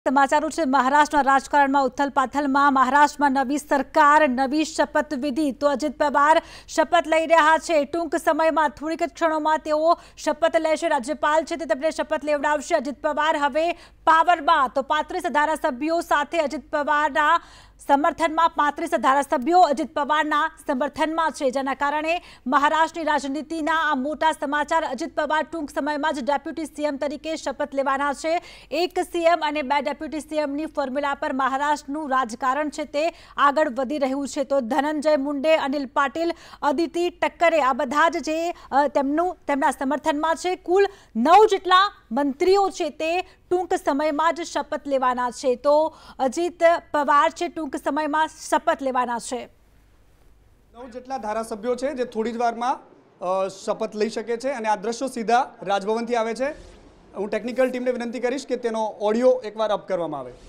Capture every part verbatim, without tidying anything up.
समाचारों છે મહારાષ્ટ્રના રાજકારણમાં ઉથલપાથલમાં મહારાષ્ટ્રમાં નવી સરકાર નવી શપથવિધિ તો અજીત પવાર શપથ લઈ રહ્યા છે ટૂંક સમયમાં થોડીક જ ક્ષણોમાં તેઓ શપથ લેશે રાજ્યપાલ છે તે તેમને શપથ લેવડાવશે અજીત પવાર હવે પાવરમાં તો પાંત્રીસ ધારાસભ્યો સાથે અજીત પવારના સમર્થનમાં પાંત્રીસ ધારાસભ્યો અજીત પવારના સમર્થનમાં છે જેના કારણે મહારાષ્ટ્રની રાજનીતિના આ મોટા સમાચાર અજીત પવાર ટૂંક સમયમાં જ ડેપ્યુટી સીએમ તરીકે શપથ લેવાના છે એક સીએમ અને બે ડેપ્યુટી સીએમની ફોર્મ્યુલા પર મહારાષ્ટ્રનું રાજકારણ છે તે આગળ વધી રહ્યું છે તો ધનંજય મુંડે અનિલ પાટીલ અદિતિ ટક્કરે આ બધા જ જે તેમનું તેમના સમર્થનમાં છે કુલ નવ જેટલા મંત્રીઓ છે તે ટૂંક સમયમાં જ શપથ લેવાના છે તો અજીત પવાર છે ટૂંક સમયમાં શપથ લેવાના છે નવ જેટલા ધારાસભ્યો છે જે થોડી જ વારમાં શપથ લઈ શકે છે અને આ દ્રશ્યો સીધા રાજભવનથી આવે છે હું ટેકનિકલ ટીમને વિનંતી કરીશ કે તેનો ઓડિયો એકવાર અપ કરવામાં આવે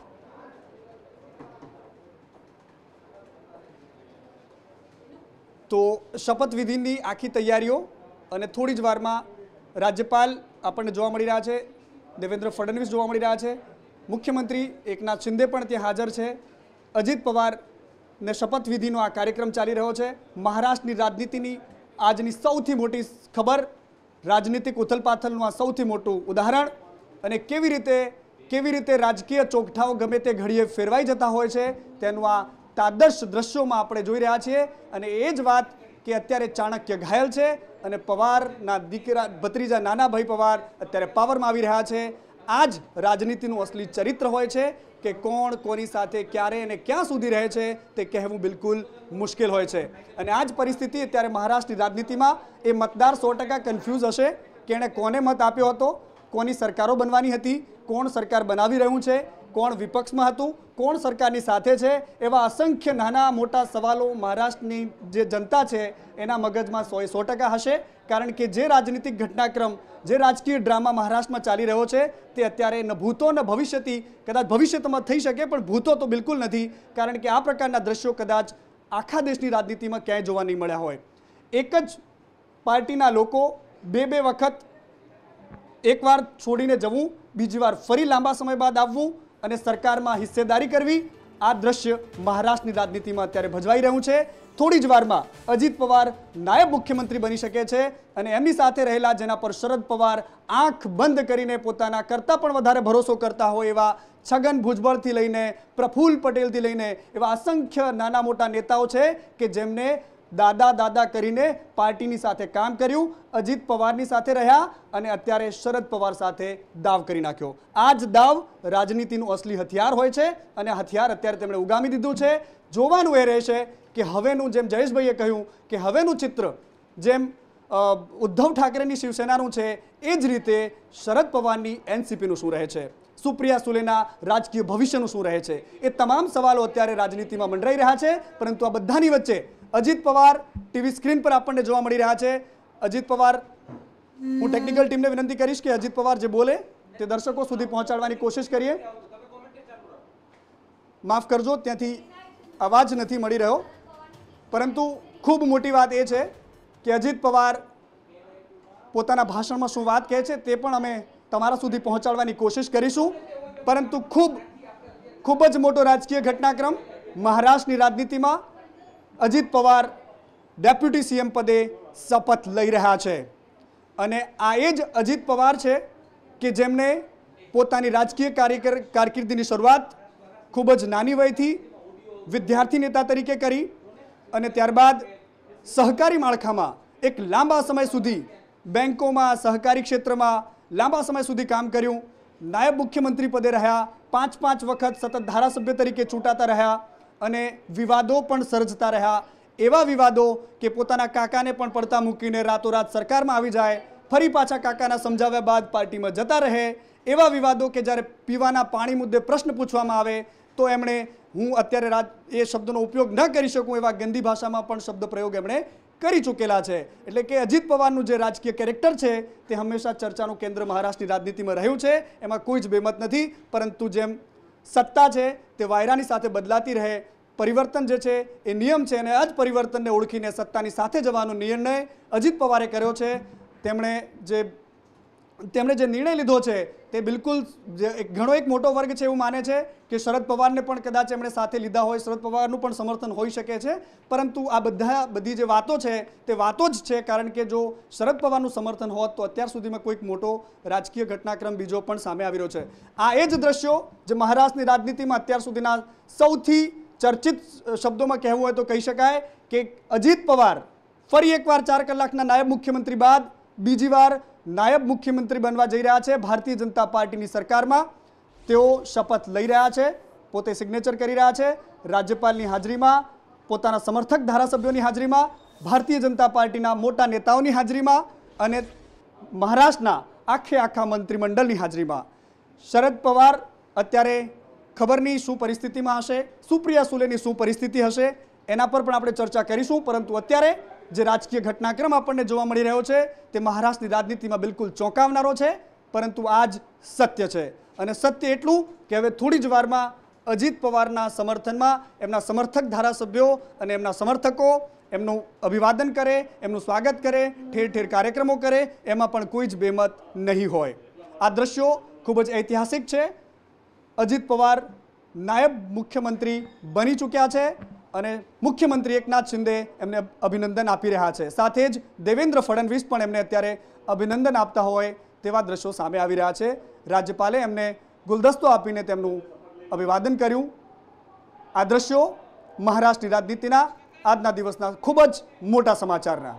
તો શપથવિધિની આખી તૈયારીઓ અને થોડી જ વારમાં રાજ્યપાલ આપણને જોવા મળી રહ્યા છે દેવેન્દ્ર ફડણવીસ જોવા મળી રહ્યા છે મુખ્યમંત્રી એકનાથ શિંદે પણ ત્યાં હાજર છે અજીત પવારને શપથવિધિનો આ કાર્યક્રમ ચાલી રહ્યો છે મહારાષ્ટ્રની રાજનીતિની આજની સૌથી મોટી ખબર રાજનીતિક ઉથલપાથલનું આ સૌથી મોટું ઉદાહરણ અને કેવી રીતે કેવી રીતે રાજકીય ચોકઠાઓ ગમે તે ઘડીએ ફેરવાઈ જતા હોય છે તેનું આ તાદર્શ દ્રશ્યોમાં આપણે જોઈ રહ્યા છીએ અને એ જ વાત કે અત્યારે ચાણક્ય ઘાયલ છે અને પવારના દીકરા ભત્રીજા નાના ભાઈ પવાર અત્યારે પાવરમાં આવી રહ્યા છે આ જ રાજનીતિનું અસલી ચરિત્ર હોય છે કે કોણ કોની સાથે ક્યારે અને ક્યાં સુધી રહે છે તે કહેવું બિલકુલ મુશ્કેલ હોય છે અને આ જ પરિસ્થિતિ અત્યારે મહારાષ્ટ્રની રાજનીતિમાં એ મતદાર સો ટકા કન્ફ્યુઝ હશે કે એણે કોને મત આપ્યો હતો કોની સરકારો બનવાની હતી કોણ સરકાર બનાવી રહ્યું છે કોણ વિપક્ષમાં હતું કોણ સરકારની સાથે છે એવા અસંખ્ય નાના મોટા સવાલો મહારાષ્ટ્રની જે જનતા છે એના મગજમાં સો સો ટકા હશે કારણ કે જે રાજનીતિક ઘટનાક્રમ જે રાજકીય ડ્રામા મહારાષ્ટ્રમાં ચાલી રહ્યો છે તે અત્યારે ન ભૂતો ન ભવિષ્યથી કદાચ ભવિષ્યમાં થઈ શકે પણ ભૂતો તો બિલકુલ નથી કારણ કે આ પ્રકારના દ્રશ્યો કદાચ આખા દેશની રાજનીતિમાં ક્યાંય જોવા નહીં મળ્યા હોય એક જ પાર્ટીના લોકો બે બે વખત એકવાર છોડીને જવું બીજી વાર ફરી લાંબા સમય બાદ આવવું અને સરકારમાં હિસ્સેદારી કરવી આ દ્રશ્ય મહારાષ્ટ્રની રાજનીતિમાં અત્યારે ભજવાઈ રહ્યું છે થોડી જ વારમાં અજીત પવાર નાયબ મુખ્યમંત્રી બની શકે છે અને એમની સાથે રહેલા જેના પર શરદ પવાર આંખ બંધ કરીને પોતાના કરતાં પણ વધારે ભરોસો કરતા હોય એવા છગન ભુજબળથી લઈને પ્રફુલ્લ પટેલથી લઈને એવા અસંખ્ય નાના મોટા નેતાઓ છે કે જેમને દાદા દાદા કરીને પાર્ટીની સાથે કામ કર્યું અજીત પવારની સાથે રહ્યા અને અત્યારે શરદ પવાર સાથે દાવ કરી નાખ્યો આ જ દાવ રાજનીતિનું અસલી હથિયાર હોય છે અને હથિયાર અત્યારે તેમણે ઉગામી દીધું છે જોવાનું એ રહેશે કે હવેનું જેમ જયેશભાઈએ કહ્યું કે હવેનું ચિત્ર જેમ ઉદ્ધવ ઠાકરેની શિવસેનાનું છે એ જ રીતે શરદ પવારની એનસીપીનું શું રહે છે સુપ્રિયા સુલેના રાજકીય ભવિષ્યનું શું રહે છે એ તમામ સવાલો અત્યારે રાજનીતિમાં મંડરાઈ રહ્યા છે પરંતુ આ બધાની વચ્ચે અજીત પવાર ટીવી સ્ક્રીન પર આપણને જોવા મળી રહ્યા છે અજીત પવાર હું ટેકનિકલ ટીમને વિનંતી કરીશ કે અજીત પવાર જે બોલે તે દર્શકો સુધી પહોંચાડવાની કોશિશ કરીએ માફ કરજો ત્યાંથી અવાજ નથી મળી રહ્યો પરંતુ ખૂબ મોટી વાત એ છે કે અજીત પવાર પોતાના ભાષણમાં શું વાત કહે છે તે પણ અમે તમારા સુધી પહોંચાડવાની કોશિશ કરીશું પરંતુ ખૂબ ખૂબ જ મોટો રાજકીય ઘટનાક્રમ મહારાષ્ટ્રની રાજનીતિમાં અજીત પવાર ડેપ્યુટી સીએમ પદે શપથ લઈ રહ્યા છે અને આ એ જ અજીત પવાર છે કે જેમને પોતાની રાજકીય કાર્ય કારકિર્દીની શરૂઆત ખૂબ જ નાની વયથી વિદ્યાર્થી નેતા તરીકે કરી અને ત્યારબાદ સહકારી માળખામાં એક લાંબા સમય સુધી બેન્કોમાં સહકારી ક્ષેત્રમાં લાંબા સમય સુધી કામ કર્યું નાયબ મુખ્યમંત્રી પદે રહ્યા પાંચ પાંચ વખત સતત ધારાસભ્ય તરીકે ચૂંટાતા રહ્યા અને વિવાદો પણ સર્જતા રહ્યા એવા વિવાદો કે પોતાના કાકાને પણ પડતા મૂકીને રાતોરાત સરકારમાં આવી જાય ફરી પાછા કાકાના સમજાવ્યા બાદ પાર્ટીમાં જતા રહે એવા વિવાદો કે જ્યારે પીવાના પાણી મુદ્દે પ્રશ્ન પૂછવામાં આવે તો એમણે હું અત્યારે રાત એ શબ્દનો ઉપયોગ ન કરી શકું એવા ગંદી ભાષામાં પણ શબ્દ પ્રયોગ એમણે કરી ચૂકેલા છે એટલે કે અજીત પવારનું જે રાજકીય કેરેક્ટર છે તે હંમેશા ચર્ચાનું કેન્દ્ર મહારાષ્ટ્રની રાજનીતિમાં રહ્યું છે એમાં કોઈ જ બેમત નથી પરંતુ જેમ સત્તા છે તે વાયરાની સાથે બદલાતી રહે પરિવર્તન જે છે એ નિયમ છે અને આ જ પરિવર્તનને ઓળખીને સત્તાની સાથે જવાનો નિર્ણય અજીત પવારે કર્યો છે તેમણે જે તેમણે જે નિર્ણય લીધો છે તે બિલકુલ એક ઘણો એક મોટો વર્ગ છે એવું માને છે કે શરદ પવારને પણ કદાચ એમણે સાથે લીધા હોય, શરદ પવારનું પણ સમર્થન હોઈ શકે છે, પરંતુ આ બધા બધી જે વાતો છે તે વાતો જ છે, કારણ કે જો શરદ પવારનું સમર્થન હોત તો અત્યાર સુધીમાં કોઈક મોટો રાજકીય ઘટનાક્રમ બીજો પણ સામે આવી રહ્યો છે। આ એ જ દ્રશ્યો જે મહારાષ્ટ્રની રાજનીતિમાં અત્યાર સુધીના સૌથી ચર્ચિત શબ્દોમાં કહેવું હોય તો કહી શકાય કે અજીત પવાર ફરી એકવાર ચાર કલાકના નાયબ મુખ્યમંત્રી બાદ બીજી વાર નાયબ મુખ્યમંત્રી બનવા જઈ રહ્યા છે। ભારતીય જનતા પાર્ટીની સરકારમાં તેઓ શપથ લઈ રહ્યા છે, પોતે સિગ્નેચર કરી રહ્યા છે, રાજ્યપાલની હાજરીમાં, પોતાના સમર્થક ધારાસભ્યોની હાજરીમાં, ભારતીય જનતા પાર્ટીના મોટા નેતાઓની હાજરીમાં અને મહારાષ્ટ્રના આખે આખા મંત્રીમંડળની હાજરીમાં। શરદ પવાર અત્યારે ખબર નહીં શું પરિસ્થિતિમાં હશે, સુપ્રિયા સુલેની શું પરિસ્થિતિ હશે એના પર પણ આપણે ચર્ચા કરીશું, પરંતુ અત્યારે જે રાજકીય ઘટનાક્રમ આપણને જોવા મળી રહ્યો છે તે મહારાષ્ટ્રની રાજનીતિમાં બિલકુલ ચોંકાવનારો છે, પરંતુ આ જ સત્ય છે। અને સત્ય એટલું કે હવે થોડી જ વારમાં અજીત પવારના સમર્થનમાં એમના સમર્થક ધારાસભ્યો અને એમના સમર્થકો એમનું અભિવાદન કરે, એમનું સ્વાગત કરે, ઠેર ઠેર કાર્યક્રમો કરે, એમાં પણ કોઈ જ બેમત નહીં હોય। આ દ્રશ્યો ખૂબ જ ઐતિહાસિક છે। અજીત પવાર નાયબ મુખ્યમંત્રી બની ચૂક્યા છે અને મુખ્યમંત્રી એકનાથ શિંદે એમને અભિનંદન આપી રહ્યા છે, સાથે જ દેવેન્દ્ર ફડણવીસ પણ એમને અત્યારે અભિનંદન આપતા હોય તેવા દ્રશ્યો સામે આવી રહ્યા છે। રાજ્યપાલે એમને ગુલદસ્તો આપીને તેમનું અભિવાદન કર્યું। આ દ્રશ્યો મહારાષ્ટ્રની રાજનીતિના આજના દિવસના ખૂબ જ મોટા સમાચારના।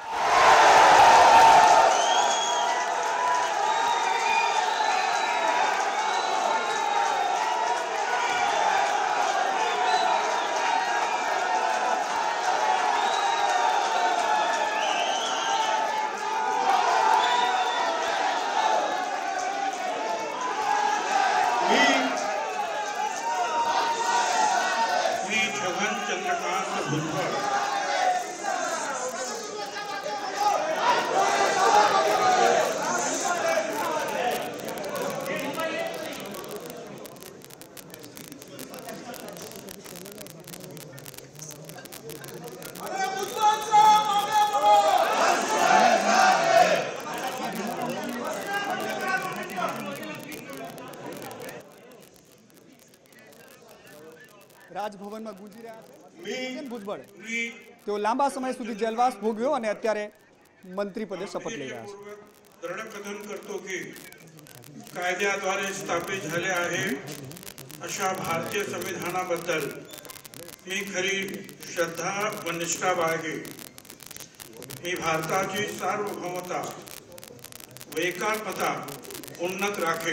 રાજભવનમાં ગુંજી રહ્યા છે ભુજબળ, તેઓ લાંબા સમય સુધી જેલવાસ ભોગવ્યો અને અત્યારે મંત્રી પદે શપथ લઈ રહ્યા છે। दृढकथन करतो की कायद्याद्वारे स्थापित झाले आहे अशा भारतीय संविधानाबद्दल मी खरी श्रद्धा व निष्ठा बाळगे। मी भारताची सार्वभौमता व एकात्मता उन्नत राखे।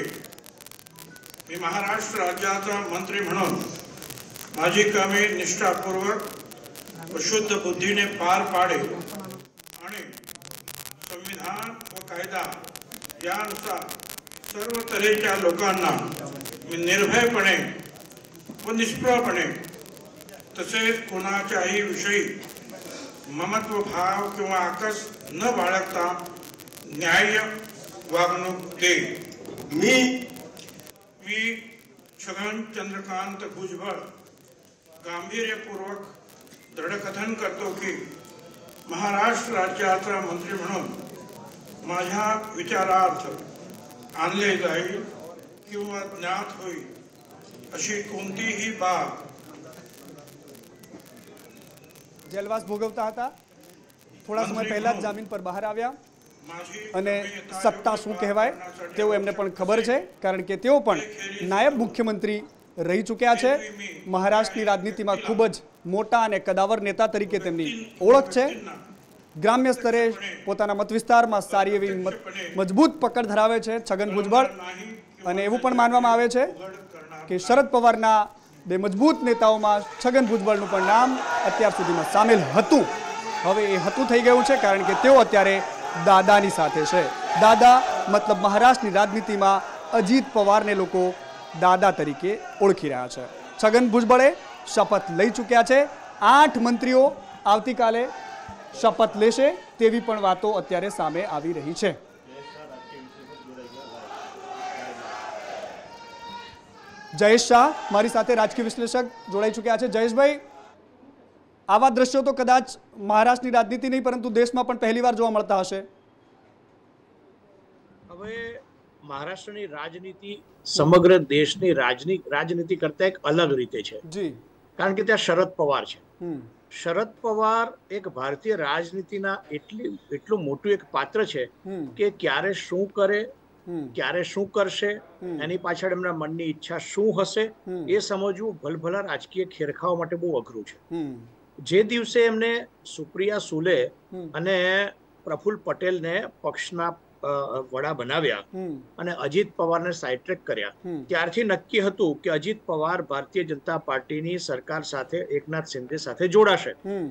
मी महाराष्ट्र राज्याचा मंत्री म्हणून माझी कामे निष्ठापूर्वक व शुद्ध बुद्धीने पार पाडे आणि संविधान व कायदा यानुसार सर्व तऱ्हेच्या लोकांना मी निर्भयपणे व निष्प्रभपणे तसेच कोणाच्याही विषयी ममत्व भाव किंवा आकस न बाळगता न्याय्य वागणूक दे। मी मी छगन चंद्रकांत भुजबळ गांभीर्यपूर्वक दृढकथन करतो की महाराष्ट्र राज्याचा मंत्री म्हणून माझ्या विचारार्थ आणले जाईल किंवा ज्ञात होईल अशी कोणतीही बाब જેલવાસ ભોગવતા હતા, થોડા સમય પહેલા જ જામીન પર બહાર આવ્યા અને સત્તા શું કહેવાય તેવું એમને પણ ખબર છે, કારણ કે તેઓ પણ નાયબ મુખ્યમંત્રી રહી ચૂક્યા છે। મહારાષ્ટ્રની રાજનીતિમાં ખૂબ જ મોટા અને કદાવર નેતા તરીકે તેમની ઓળખ છે। ગ્રામ્ય સ્તરે પોતાના મત વિસ્તારમાં સારી એવી મજબૂત પકડ ધરાવે છે છગન ભુજબળ, અને એવું પણ માનવામાં આવે છે કે શરદ પવારના બે મજબૂત નેતાઓમાં છગન ભુજબળનું પણ નામ અત્યાર સુધીમાં સામેલ હતું। હવે એ હતું થઈ ગયું છે, કારણ કે તેઓ અત્યારે દાદાની સાથે છે। દાદા મતલબ મહારાષ્ટ્રની રાજનીતિમાં અજીત પવારને લોકો દાદા તરીકે ઓળખી રહ્યા છે। છગન ભુજબળે શપથ લઈ ચૂક્યા છે। આઠ મંત્રીઓ આવતીકાલે શપથ લેશે તેવી પણ વાતો અત્યારે સામે આવી રહી છે। જયેશ શાહ મારી સાથે રાજકીય વિશ્લેષક જોડાઈ ચૂક્યા છે। જયેશભાઈ, આવા દ્રશ્યો તો કદાચ મહારાષ્ટ્રની રાજનીતિ નહીં પરંતુ દેશમાં પણ પહેલીવાર જોવા મળતા હશે। હવે મહારાષ્ટ્રની રાજનીતિ સમગ્ર દેશની રાજની રાજનીતિ કરતા એક અલગ રીતે છે જી કારણ કે ત્યાં શરદ પવાર છે. હમ શરદ પવાર એક ભારતીય રાજનીતિના એટલી એટલું મોટું એક પાત્ર છે હમ કે ક્યારે શું કરે, હમ ક્યારે શું કરશે, હમ. એની પાછળ એમના મનની ઈચ્છા શું હશે હમ. એ સમજવું ભલભલા રાજકીય ખેરખાઓ માટે બહુ અઘરું છે. હમ જે દિવસે એમને સુપ્રિયા સુલે હમ. અને પ્રફુલ્લ પટેલને પક્ષના અ, વડા બનાવ્યા હમ અને અજીત પવારને સાઇડટ્રેક કર્યા, હમ. ત્યારથી નક્કી હતું કે અજીત પવાર ભારતીય જનતા પાર્ટીની સરકાર સાથે એકનાથ શિંદે સાથે જોડાશે. હમ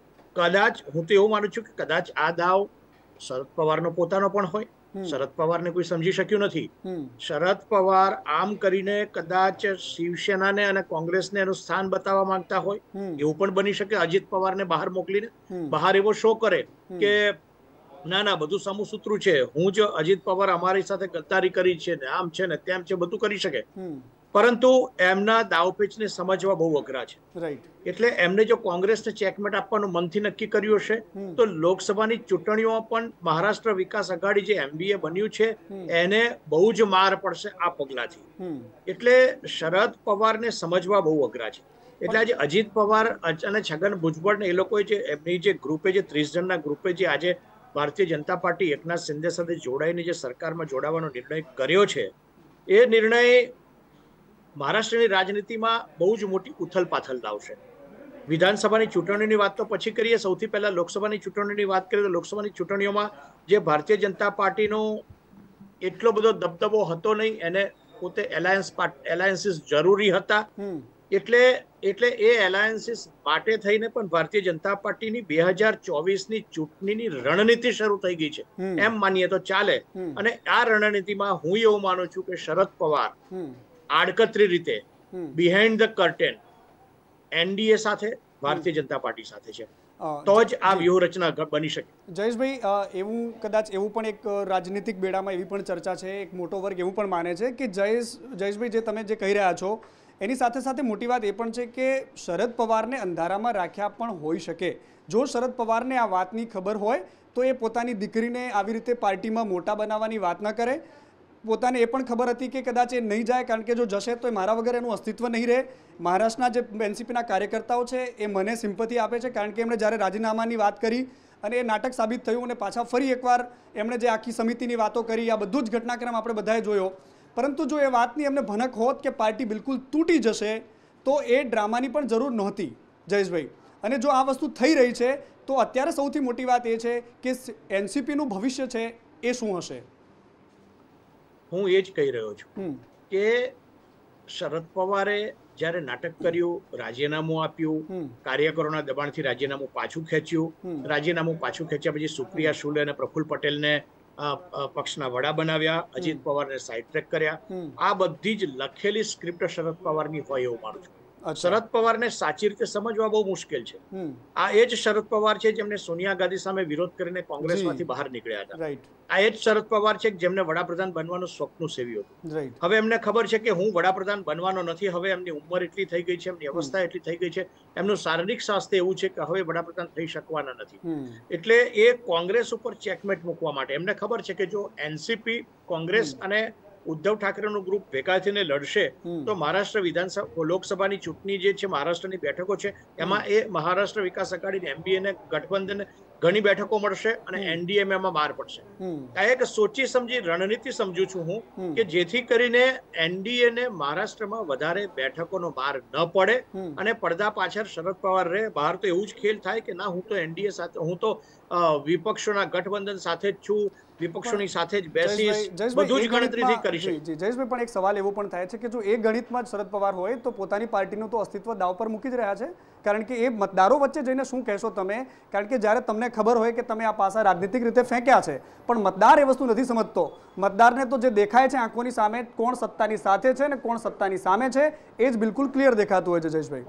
કદાચ હું તો એવું માનું છું કે કદાચ આ દાવ શરદ પવારનો પોતાનો પણ હોય. હમ. શરદ પવારને કોઈ સમજી શક્યું નથી. હમ શરદ પવાર આમ કરીને કદાચ શિવસેનાને અને કોંગ્રેસને એનું સ્થાન બતાવવા માંગતા હોય, હમ. એવું પણ બની શકે. અજીત પવારને બહાર મોકલીને હમ. બહાર એવો શો કરે હમ. કે ના ના બધું સમસૂત્રું છે, હું જ અજીત પવાર અમારી સાથે ગદ્દારી કરી છે ને આમ છે ને તેમ છે, બધું કરી શકે. હમ પરંતુ એમના દાવપેચને સમજવા બહુ અઘરા છે. રાઈટ એટલે એમને જો કોંગ્રેસને ચેકમેટ આપવાનું મનથી નક્કી કર્યું હશે હમ. તો લોકસભાની ચૂંટણીઓમાં પણ મહારાષ્ટ્ર વિકાસ અઘાડી જે એમબીએ બન્યું છે હમ. એને બહુ જ માર પડશે આ પગલાથી. હમ એટલે શરદ પવારને સમજવા બહુ અઘરા છે. એટલે આજે અજીત પવાર અને છગન ભુજબળ ને એ લોકોએ જે એમની જે ગ્રુપે જે ત્રીસ જણના ગ્રુપે જે આજે ભારતીય જનતા પાર્ટી એકનાથ શિંદે સાથે જોડાઈને જે સરકારમાં જોડાવાનો નિર્ણય કર્યો છે, એ નિર્ણય મહારાષ્ટ્રની રાજનીતિમાં બહુ જ મોટી ઉથલ પાથલ લાવશે. વિધાનસભાની ચૂંટણીની વાત તો પછી કરીએ, સૌથી પહેલા લોકસભાની ચૂંટણીની વાત કરીએ તો લોકસભાની ચૂંટણીઓમાં જે ભારતીય જનતા પાર્ટીનો એટલો બધો દબદબો હતો નહીં, એને પોતે એલાયન્સ એલાયન્સીસ જરૂરી હતા. હમ એટલે એટલે એ એલાયન્સીસ માટે થઈને પણ ભારતીય જનતા પાર્ટીની બે હજાર ચોવીસની ચૂંટણીની રણનીતિ શરૂ થઈ ગઈ છે હમ. એમ માનીએ તો ચાલે. હમ. અને આ રણનીતિમાં હું એવું માનું છું કે શરદ પવાર હમ આડકતરી રીતે હમ બિહાઇન્ડ ધ કર્ટેન એનડીએ સાથે ભારતીય જનતા પાર્ટી સાથે છે, અ, તો જ આ જી. વ્યૂહરચના ઘ- બની શકે. જયેશભાઈ, અ, એવું કદાચ એવું પણ એક અ, રાજનીતિક બેડામાં એવી પણ ચર્ચા છે, એક મોટો વર્ગ એવું પણ માને છે કે જયેશ જયેશભાઈ જે તમે જે કહી રહ્યા છો એની સાથે સાથે મોટી વાત એ પણ છે કે શરદ પવારને અંધારામાં રાખ્યા પણ હોઈ શકે. જો શરદ પવારને આ વાતની ખબર હોય તો એ પોતાની દીકરીને આવી રીતે પાર્ટીમાં મોટા બનાવવાની વાત ન કરે. પોતાને એ પણ ખબર હતી કે કદાચ એ નહીં જાય, કારણ કે જો જશે તો એ મારા વગર એનું અસ્તિત્વ નહીં રહે. મહારાષ્ટ્રના જે એનસીપીના કાર્યકર્તાઓ છે એ મને સિમ્પથી આપે છે, કારણ કે એમણે જ્યારે રાજીનામાની વાત કરી અને એ નાટક સાબિત થયું અને પાછા ફરી એકવાર એમણે જે આખી સમિતિની વાતો કરી, આ બધું જ ઘટનાક્રમ આપણે બધાએ જોયો. પરંતુ જો એ વાતની એમને ભનક હોત કે પાર્ટી બિલકુલ તૂટી જશે તો એ ડ્રામાની પણ જરૂર નહોતી જયેશભાઈ. અને જો આ વસ્તુ થઈ રહી છે તો અત્યારે સૌથી મોટી વાત એ છે કે એનસીપીનું ભવિષ્ય છે એ શું હશે. હું એ જ કહી રહ્યો છું હમ કે શરદ પવારે જ્યારે નાટક કર્યું, રાજીનામું આપ્યું, હમ કાર્યકરોના દબાણથી રાજીનામું પાછું ખેંચ્યું, હમ. રાજીનામું પાછું ખેંચ્યા પછી સુપ્રિયા સુલે અને પ્રફુલ્લ પટેલને અ, અ, પક્ષના વડા બનાવ્યા, અજીત પવારને સાઇડ ટ્રેક કર્યા. હમ. આ બધી જ લખેલી સ્ક્રિપ્ટ શરદ પવારની હોય એવું માનું છું. અચ્છા. શરદ પવારને સાચી રીતે સમજવા બહુ મુશ્કેલ છે. હમ આ એ જ શરદ પવાર છે જેમને સોનિયા ગાંધી સામે વિરોધ કરીને કોંગ્રેસમાંથી જી. બહાર નીકળ્યા હતા. રાઈટ આ એ જ શરદ પવાર છે જેમને વડાપ્રધાન બનવાનું સ્વપ્ન સેવ્યું હતું. રાઈટ હવે એમને ખબર છે કે હું વડાપ્રધાન બનવાનો નથી. હવે એમની ઉંમર એટલી થઈ ગઈ છે, એમની અવસ્થા એટલી થઈ ગઈ છે, એમનું શારીરિક સ્વાસ્થ્ય એવું છે કે હવે વડાપ્રધાન થઈ શકવાના નથી. હમ એટલે એ કોંગ્રેસ ઉપર ચેકમેટ મૂકવા માટે એમને ખબર છે કે જો એનસીપી, કોંગ્રેસ અને ઉદ્ધવ ઠાકરેનું ગ્રુપ ભેગા થઈને લડશે હમ. તો મહારાષ્ટ્ર વિધાનસભા લોકસભાની ચૂંટણી જે છે, મહારાષ્ટ્રની બેઠકો છે, એમાં એ મહારાષ્ટ્ર વિકાસ અઘાડી એમબીએ ને ગઠબંધન ઘણી બેઠકો મળશે અને એનડીએ એમાં માર પડશે. હમ આ એક સોચી સમજી રણનીતિ સમજુ છું હું હમ. કે જેથી કરીને એનડીએ ને મહારાષ્ટ્રમાં વધારે બેઠકોનો માર ન પડે હમ. અને પડદા પાછળ શરદ પવાર રહે. બહાર તો એવું જ ખેલ થાય કે ના હું તો એનડીએ સાથે, હું તો અ, વિપક્ષોના ગઠબંધન સાથે જ છું, વિપક્ષોની સાથે જ બેસીશ, જયેશભાઈ- જયેશભાઈ, બધું એ જ ગણતરીથી ગણિતમાં- કરી જી, શકે. જી, જયેશભાઈ, પણ એક સવાલ એવો પણ થાય છે કે જો એ ગણિતમાં જ શરદ પવાર હોય તો પોતાની પાર્ટીનું તો અસ્તિત્વ દાવ પર મૂકી જ રહ્યા છે, કારણ કે એ મતદારો વચ્ચે જઈને શું કહેશો તમે? કારણ કે જ્યારે તમને ખબર હોય કે તમે આ પાસા રાજનીતિક રીતે ફેંક્યા છે, પણ મતદાર એ વસ્તુ નથી સમજતો. મતદારને તો જે દેખાય છે આંખોની સામે, કોણ સત્તાની સાથે છે ને કોણ સત્તાની સામે છે, એ જ બિલકુલ ક્લિયર દેખાતું હોય છે જયેશભાઈ.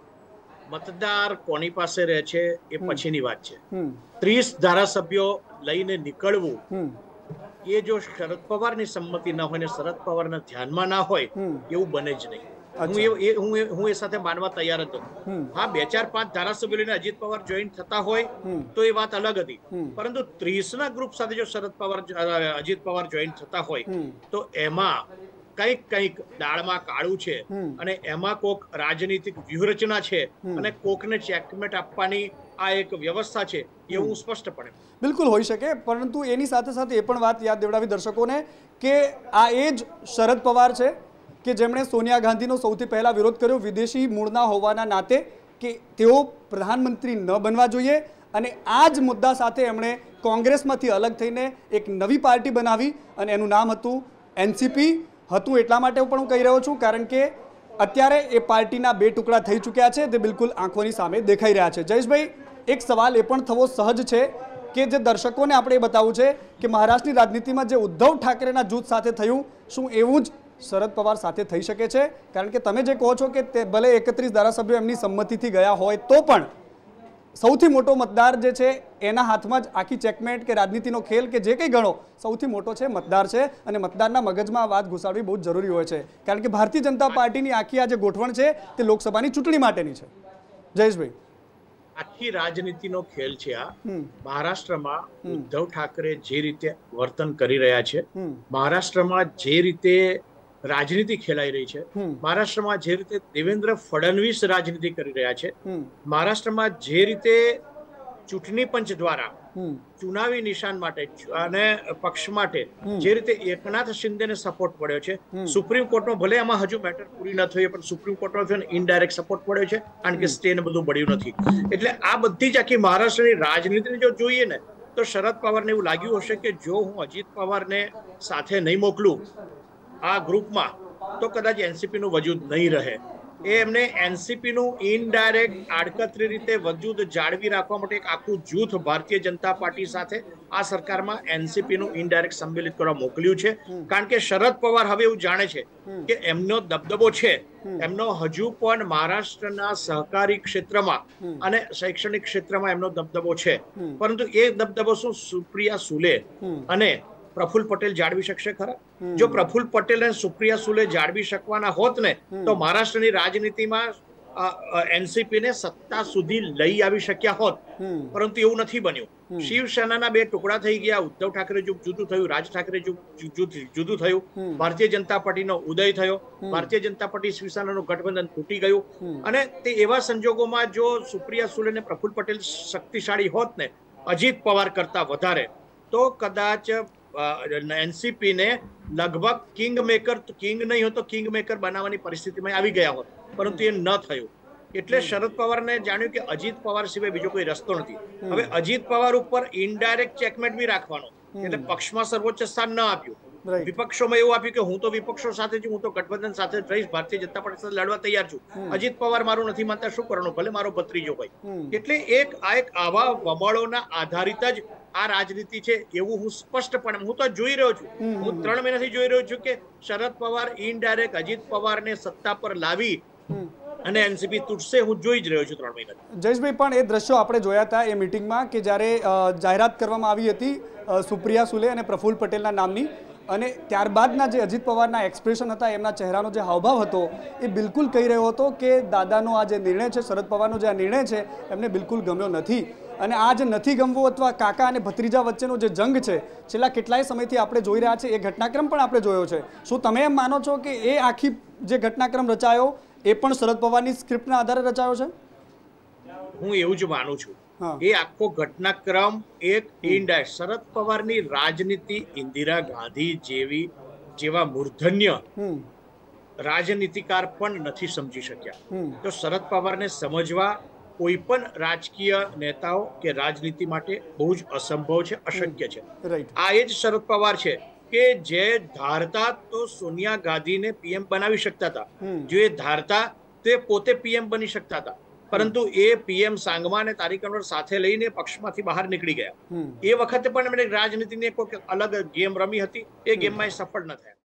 મતદાર કોની પાસે રહે છે એ પછીની વાત છે. હમ ત્રીસ ધારાસભ્યો લઈને નીકળવું હમ એ જો શરદ પવારની સંમતિ ના હોય ને શરદ પવારના ધ્યાનમાં ના હોય હમ. એવું બને જ નહીં. હું એ હું એ હું એ સાથે માનવા તૈયાર હતો. હા, બે ચાર પાંચ ધારાસભ્યોને અજીત પવાર જોઈન થતા હોય તો એ વાત અલગ હતી, પરંતુ ત્રીસ ના ગ્રુપ સાથે જો શરદ પવાર અજીત પવાર જોઈન થતા હોય તો એમાં કંઈક કંઈક દાળમાં કાળું છે અને એમાં કોક રાજનીતિક વ્યૂહરચના છે અને કોકને ચેકમેટ આપવાની આ એક વ્યવસ્થા છે એવું સ્પષ્ટપણે બિલકુલ હોઈ શકે. પરંતુ એની સાથે સાથે એ પણ વાત યાદ દેવડાવી દર્શકોને કે આ એ જ શરદ પવાર છે કે જેમણે સોનિયા ગાંધીનો સૌથી પહેલા વિરોધ કર્યો વિદેશી મૂળના હોવાના નાતે કે તેઓ પ્રધાનમંત્રી ન બનવા જોઈએ, અને આ જ મુદ્દા સાથે એમણે કોંગ્રેસમાંથી અલગ થઈને એક નવી પાર્ટી બનાવી અને એનું નામ હતું એનસીપી. હતું એટલા માટે પણ હું કહી રહ્યો છું કારણ કે અત્યારે એ પાર્ટીના બે ટુકડા થઈ ચૂક્યા છે, તે બિલકુલ આંખોની સામે દેખાઈ રહ્યા છે. જયેશભાઈ, એક સવાલ એ પણ થવો સહજ છે કે જે દર્શકોને આપણે એ બતાવવું છે કે મહારાષ્ટ્રની રાજનીતિમાં જે ઉદ્ધવ ઠાકરેના જૂથ સાથે થયું, શું એવું જ શરદ પવાર સાથે થઈ શકે છે? કારણ કે તમે જે કહો છો કે તે ભલે એકત્રીસ ધારાસભ્યો એમની સંમતિથી ગયા હોય તો પણ સૌથી મોટો મતદાર જે છે એના હાથમાં જ આખી ચેકમેટ કે રાજનીતિનો ખેલ કે જે કંઈ ગણો સૌથી મોટો છે મતદાર છે, અને મતદારના મગજમાં આ વાત ઘુસાડવી બહુ જ જરૂરી હોય છે કારણ કે ભારતીય જનતા પાર્ટીની આખી આ જે ગોઠવણ છે તે લોકસભાની ચૂંટણી માટેની છે. જયેશભાઈ, આખી રાજનીતિનો ખેલ છે આ. મહારાષ્ટ્રમાં ઉદ્ધવ ઠાકરે જે રીતે વર્તન કરી રહ્યા છે, મહારાષ્ટ્રમાં જે રીતે રાજનીતિ ખેલાઈ રહી છે, મહારાષ્ટ્રમાં જે રીતે દેવેન્દ્ર ફડણવીસ રાજનીતિ કરી રહ્યા છે, મહારાષ્ટ્રમાં જે રીતે ચૂંટણી પંચ દ્વારા ચુનાવી નિશાન માટે અને પક્ષ માટે જે રીતે એકનાથ શિંદેને સપોર્ટ મળ્યો છે, સુપ્રીમ કોર્ટનો ભલે આમાં હજુ મેટર પૂરી ન થઈ પણ સુપ્રીમ કોર્ટનો ઇનડાયરેક્ટ સપોર્ટ મળ્યો છે કારણ કે સ્ટે ને બધું મળ્યું નથી. એટલે આ બધી જ આખી મહારાષ્ટ્રની રાજનીતિને જો જોઈએ ને તો શરદ પવારને એવું લાગ્યું હશે કે જો હું અજીત પવારને સાથે નહીં મોકલું આ ગ્રુપમાં તો કદાચ એનસીપી નું વજૂદ નહીં રહે. એ એમને એનસીપી નું ઇનડાયરેક્ટ આડકતરી રીતે વજૂદ જાળવી રાખવા માટે એક આખું જૂથ ભારતીય જનતા પાર્ટી સાથે આ સરકારમાં એનસીપી નું ઇનડાયરેક્ટ સંમેલિત કરવા મોકલ્યું છે. કારણ કે શરદ પવાર હવે એવું જાણે છે કે એમનો દબદબો છે, એમનો હજુ પણ મહારાષ્ટ્રના સહકારી ક્ષેત્રમાં અને શૈક્ષણિક ક્ષેત્રમાં એમનો દબદબો છે, પરંતુ એ દબદબો શું સુપ્રિયા સુલે અને પ્રફુલ્લ પટેલ જાળવી શકશે ખરા? જો પ્રફુલ્લ પટેલ અને સુપ્રિયા સુલે જાળવી શકવાના હોત ને તો મહારાષ્ટ્રની રાજનીતિમાં એનસીપી ને સત્તા સુધી લઈ આવી શક્યા હોત, પરંતુ એવું નથી બન્યું. શિવસેનાના બે ટુકડા થઈ ગયા, ઉદ્ધવ ઠાકરે જૂથ જુદું થયું, રાજ ઠાકરે જૂથ જુદું થયું, ભારતીય જનતા પાર્ટીનો ઉદય થયો, ભારતીય જનતા પાર્ટી શિવસેનાનું ગઠબંધન તૂટી ગયું, અને તે એવા સંજોગોમાં જો સુપ્રિયા સુલે અને પ્રફુલ્લ પટેલ શક્તિશાળી હોત ને અજીત પવાર કરતા વધારે તો કદાચ એનસીપી ને લગભગ કિંગ મેકર કિંગ નહીં હોય તો કિંગ મેકર બનાવવાની પરિસ્થિતિમાં આવી ગયા હોત, પરંતુ એ ન થયું. એટલે શરદ પવારને જાણ્યું કે અજીત પવાર સિવાય બીજો કોઈ રસ્તો નથી. હવે અજીત પવાર ઉપર ઇનડાયરેક્ટ ચેકમેટ બી રાખવાનો, એટલે પક્ષમાં સર્વોચ્ચ સ્થાન ન આપ્યું, વિપક્ષોમાં એવું આપ્યું કે હું તો વિપક્ષો સાથે છું, હું તો ગઠબંધન સાથે રહીશ, ભારતીય જનતા પાર્ટી સાથે લડવા તૈયાર છું, અજીત પવાર મારું નથી માનતા, શું કરવાનું, ભલે મારો ભત્રીજો હોય. એટલે એક આ એક આવા વમાળોના આધારિત જ આ રાજનીતિ છે એવું હું સ્પષ્ટપણે હું તો જોઈ રહ્યો છું. હું ત્રણ મહિનાથી જોઈ રહ્યો છું કે શરદ પવાર ઇનડાયરેક્ટ અજીત પવારને સત્તા પર લાવી અને એનસીપી તૂટશે, હું જોઈ જ રહ્યો છું ત્રણ મહિનાથી. જયેશભાઈ, પણ એ દ્રશ્યો આપણે જોયા હતા એ મિટિંગમાં કે જ્યારે જાહેરાત કરવામાં આવી હતી સુપ્રિયા સુલે અને પ્રફુલ્લ પટેલના નામની, અને ત્યારબાદના જે અજીત પવારના એક્સપ્રેશન હતા, એમના ચહેરાનો જે હાવભાવ હતો એ બિલકુલ કહી રહ્યો હતો કે દાદાનો આ જે નિર્ણય છે, શરદ પવારનો જે આ નિર્ણય છે એમને બિલકુલ ગમ્યો નથી. અને આ જે નથી ગમવો અથવા કાકા અને ભત્રીજા વચ્ચેનો જે જંગ છે છેલ્લા કેટલાય સમયથી આપણે જોઈ રહ્યા છે, એ ઘટનાક્રમ પણ આપણે જોયો છે. શું તમે એમ માનો છો કે એ આખી જે ઘટનાક્રમ રચાયો એ પણ શરદ પવારની સ્ક્રિપ્ટના આધારે રચાયો છે? હું એવું જ માનું છું. એ આખો ઘટનાક્રમ એક ઇનડાયરેક્ટ શરદ પવારની રાજનીતિ ઇન્દિરા ગાંધી જેવી જેવા મૂર્ધન્ય રાજનીતિકાર પણ નથી સમજી શક્યા. તો શરદ પવારને સમજવા કોઈ પણ રાજકીય નેતાઓ કે રાજનીતિ માટે બહુ જ અસંભવ છે, અશક્ય છે. આ એ જ શરદ પવાર છે કે જે ધારતા તો સોનિયા ગાંધીને પીએમ બનાવી શકતા હતા, જો એ ધારતા તે પોતે પીએમ બની શકતા હતા, પરંતુ એ પીએમ સાંગમા અને તારીક અનવર સાથે લઈને પક્ષમાંથી બહાર નીકળી ગયા. એ વખતે પણ એમણે રાજનીતિની કોઈ અલગ ગેમ રમી હતી, એ ગેમમાં એ સફળ ન થયા.